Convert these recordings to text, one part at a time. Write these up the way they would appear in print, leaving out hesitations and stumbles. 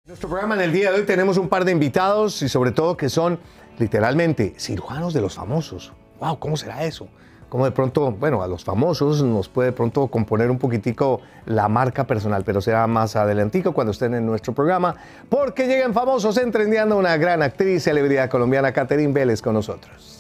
En nuestro programa en el día de hoy tenemos un par de invitados y sobre todo que son literalmente cirujanos de los famosos. ¡Wow! ¿Cómo será eso? Cómo de pronto, bueno, a los famosos nos puede de pronto componer un poquitico la marca personal, pero será más adelantico cuando estén en nuestro programa, porque llegan famosos entrendiando una gran actriz, celebridad colombiana, Katherine Vélez, con nosotros.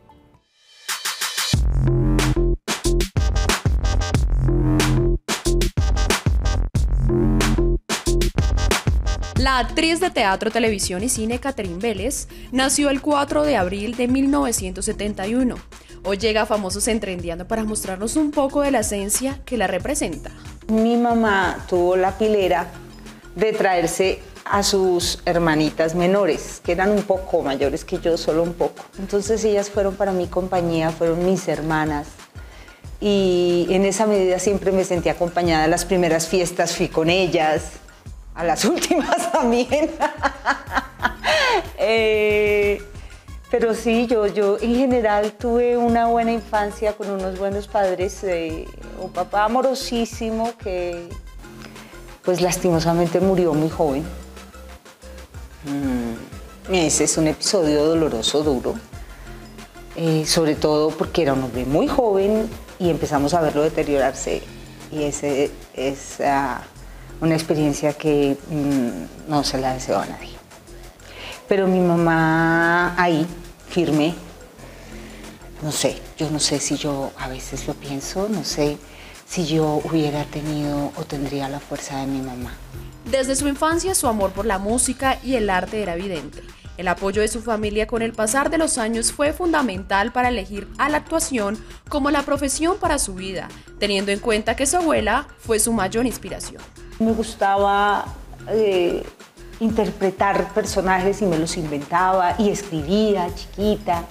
La actriz de teatro, televisión y cine Katherine Vélez nació el 4 de abril de 1971. Hoy llega a Famosos Entrendiando para mostrarnos un poco de la esencia que la representa. Mi mamá tuvo la pilera de traerse a sus hermanitas menores, que eran un poco mayores que yo, solo un poco. Entonces ellas fueron para mi compañía, fueron mis hermanas. Y en esa medida siempre me sentí acompañada. A las primeras fiestas fui con ellas. A las últimas también. Pero sí, yo en general tuve una buena infancia con unos buenos padres. Un papá amorosísimo que pues lastimosamente murió muy joven. Ese es un episodio doloroso, duro. Sobre todo porque era un hombre muy joven y empezamos a verlo deteriorarse. Y ese es... una experiencia que no se la deseo a nadie. Pero mi mamá ahí, firme, no sé, yo no sé si yo a veces lo pienso, no sé si yo hubiera tenido o tendría la fuerza de mi mamá. Desde su infancia, su amor por la música y el arte era evidente. El apoyo de su familia con el pasar de los años fue fundamental para elegir a la actuación como la profesión para su vida, teniendo en cuenta que su abuela fue su mayor inspiración. Me gustaba interpretar personajes y me los inventaba y escribía chiquita,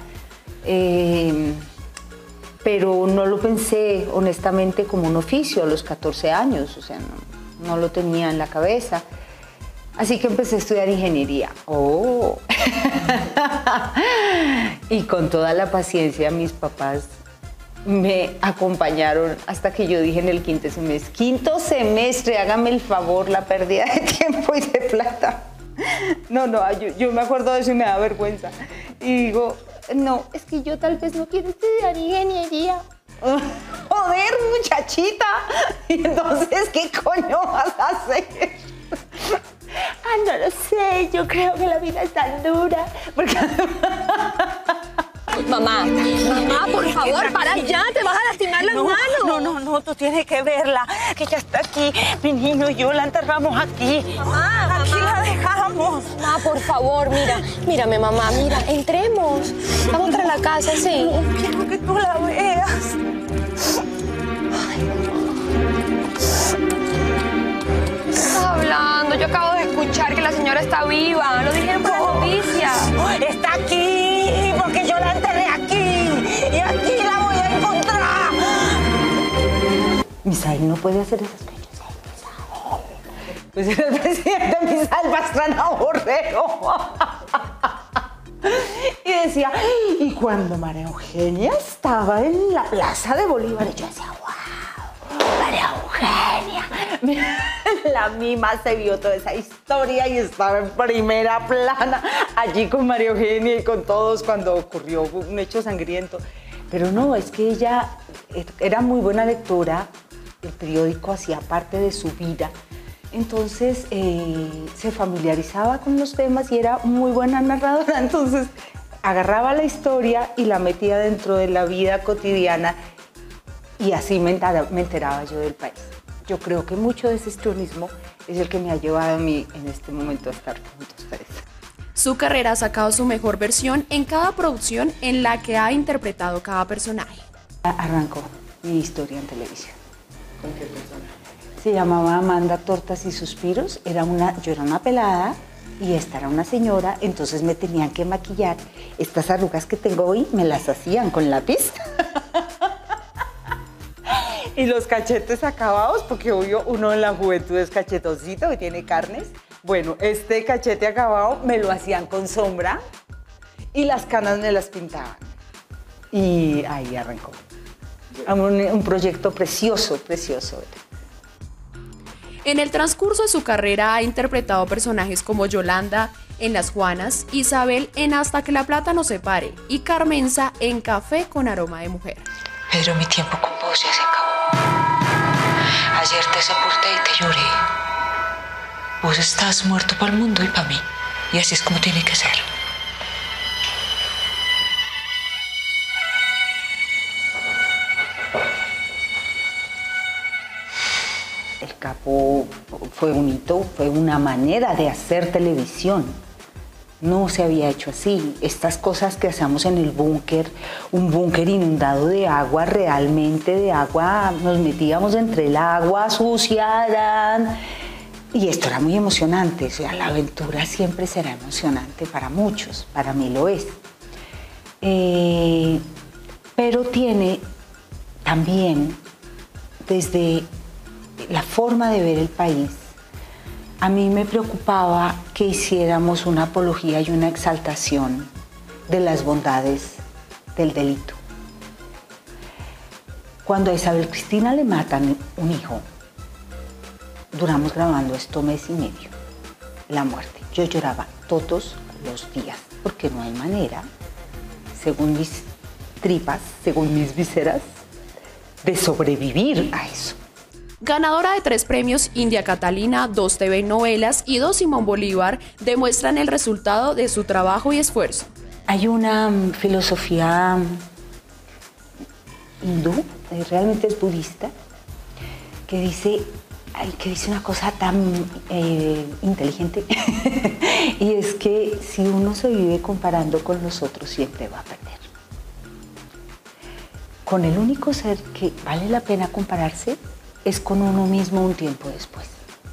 pero no lo pensé honestamente como un oficio a los 14 años, o sea, no lo tenía en la cabeza. Así que empecé a estudiar ingeniería. ¡Oh! Y con toda la paciencia mis papás me acompañaron hasta que yo dije en el quinto semestre, hágame el favor, la pérdida de tiempo y de plata. No, yo me acuerdo de eso y me da vergüenza. Y digo, no, es que yo tal vez no quiero estudiar ingeniería. Joder, muchachita. Y entonces, ¿qué coño vas a hacer? No lo sé, yo creo que la vida es tan dura. Porque... Mamá, por favor, para ya, te vas a lastimar las manos. No, tú tienes que verla, que ella está aquí. Mi niño y yo la enterramos aquí. Mamá, aquí la dejamos. Mamá, por favor, mírame, mamá, mira, entremos. Vamos para la casa, sí. No, quiero que tú la veas. ¿Qué estás hablando? Yo acabo de escuchar que la señora está viva. Lo dijeron por las noticias. Está aquí, porque yo la enterré aquí. Y aquí la voy a encontrar. Misael no puede hacer esas cosas. Pues era el presidente Misael Pastrana Borrego. Y decía, y cuando María Eugenia estaba en la Plaza de Bolívar, y yo decía, wow, María Eugenia. La mima se vio toda esa historia y estaba en primera plana allí con María Eugenia y con todos cuando ocurrió un hecho sangriento. Pero no, es que ella era muy buena lectora, el periódico hacía parte de su vida. Entonces se familiarizaba con los temas y era muy buena narradora. Entonces agarraba la historia y la metía dentro de la vida cotidiana y así me enteraba yo del país. Yo creo que mucho de ese histrionismo es el que me ha llevado a mí en este momento a estar junto a ustedes. Su carrera ha sacado su mejor versión en cada producción en la que ha interpretado cada personaje. Arrancó mi historia en televisión. ¿Con qué personaje? Se llamaba Amanda Tortas y Suspiros. Yo era una pelada y esta era una señora, entonces me tenían que maquillar. Estas arrugas que tengo hoy me las hacían con lápiz. Y los cachetes acabados, porque obvio uno en la juventud es cachetoncito y tiene carnes. Bueno, este cachete acabado me lo hacían con sombra y las canas me las pintaban. Y ahí arrancó. Un proyecto precioso, precioso. En el transcurso de su carrera ha interpretado personajes como Yolanda en Las Juanas, Isabel en Hasta que la plata nos separe y Carmenza en Café con aroma de mujer. Pedro, mi tiempo con vos ya se acabó. Ayer te sepulté y te lloré. Vos estás muerto para el mundo y para mí. Y así es como tiene que ser. El Capo fue un hito, fue una manera de hacer televisión. No se había hecho así. Estas cosas que hacíamos en el búnker, un búnker inundado de agua, realmente de agua, nos metíamos entre el agua sucia. Y esto era muy emocionante. O sea, la aventura siempre será emocionante para muchos, para mí lo es. Pero tiene también, desde la forma de ver el país, a mí me preocupaba que hiciéramos una apología y una exaltación de las bondades del delito. Cuando a Isabel Cristina le matan un hijo, duramos grabando esto mes y medio, la muerte. Yo lloraba todos los días, porque no hay manera, según mis tripas, según mis vísceras, de sobrevivir a eso. Ganadora de 3 premios India Catalina, 2 TV novelas y 2 Simón Bolívar, demuestran el resultado de su trabajo y esfuerzo. Hay una filosofía hindú, realmente es budista, que dice una cosa tan inteligente y es que si uno se vive comparando con los otros siempre va a perder. Con el único ser que vale la pena compararse es con uno mismo un tiempo después.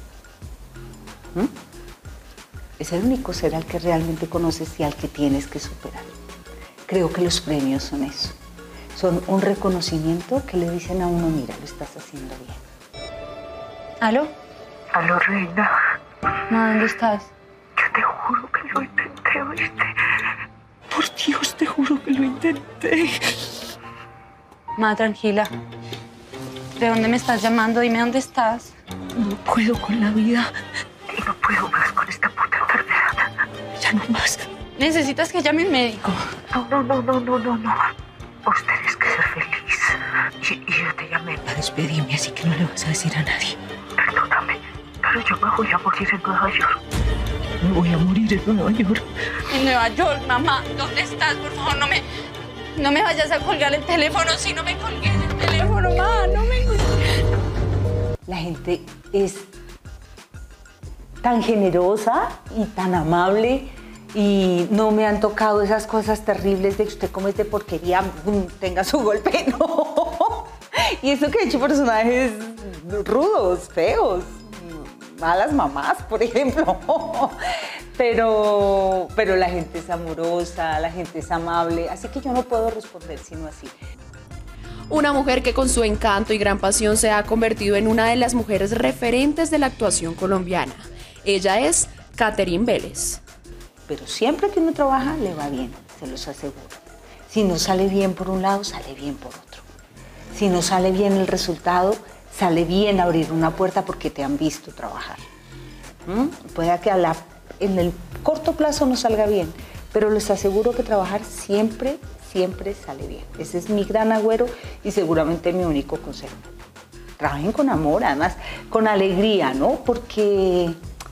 Es el único ser al que realmente conoces y al que tienes que superar. Creo que los premios son eso. Son un reconocimiento que le dicen a uno, mira, lo estás haciendo bien. ¿Aló? Aló, reina. Ma, ¿dónde estás? Yo te juro que lo intenté, ¿oíste? Por Dios, te juro que lo intenté. Ma, tranquila. ¿De dónde me estás llamando? Dime dónde estás. No puedo con la vida y no puedo más con esta puta enfermedad. Ya no más. Necesitas que llame un médico. No. Vos tenés que ser feliz. Y yo te llamé para despedirme, así que no le vas a decir a nadie. Perdóname, pero yo me voy a morir en Nueva York. Me voy a morir en Nueva York. En Nueva York, mamá. ¿Dónde estás? Por favor, no me vayas a colgar el teléfono. Si no me colgues el teléfono, mamá, no me colgues. La gente es tan generosa y tan amable y no me han tocado esas cosas terribles de que usted come de porquería, tenga su golpe, no. Y eso que he hecho personajes rudos, feos, malas mamás, por ejemplo. Pero la gente es amorosa, la gente es amable, así que yo no puedo responder sino así. Una mujer que con su encanto y gran pasión se ha convertido en una de las mujeres referentes de la actuación colombiana. Ella es Catherine Vélez. Pero siempre que uno trabaja le va bien, se los aseguro. Si no sale bien por un lado, sale bien por otro. Si no sale bien el resultado, sale bien abrir una puerta porque te han visto trabajar. Puede que en el corto plazo no salga bien, pero les aseguro que trabajar siempre sale bien. Ese es mi gran agüero y seguramente mi único consejo. Trabajen con amor, además con alegría, ¿no? Porque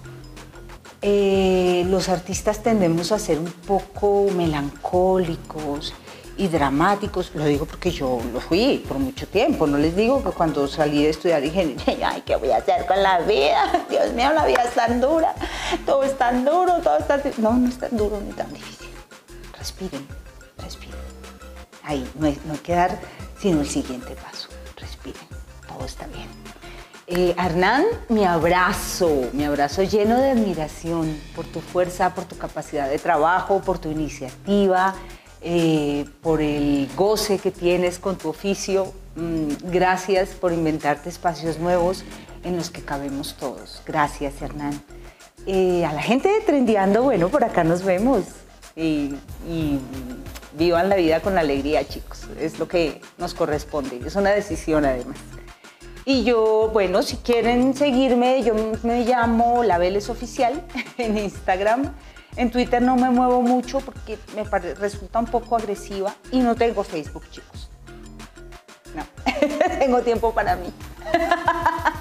los artistas tendemos a ser un poco melancólicos y dramáticos. Lo digo porque yo lo fui por mucho tiempo. No les digo que cuando salí de estudiar dije, ay, ¿qué voy a hacer con la vida? Dios mío, la vida es tan dura, todo es tan duro, todo es tan... No es tan duro ni tan difícil. Respiren. Ahí, no hay que dar sino el siguiente paso. Respiren, todo está bien. Hernán, mi abrazo lleno de admiración por tu fuerza, por tu capacidad de trabajo, por tu iniciativa, por el goce que tienes con tu oficio. Gracias por inventarte espacios nuevos en los que cabemos todos. Gracias, Hernán. A la gente de Trendeando, bueno, por acá nos vemos. Y vivan la vida con alegría, chicos. Es lo que nos corresponde. Es una decisión, además. Y yo, bueno, si quieren seguirme, yo me llamo La Vélez Oficial en Instagram. En Twitter no me muevo mucho porque resulta un poco agresiva y no tengo Facebook, chicos. No, tengo tiempo para mí.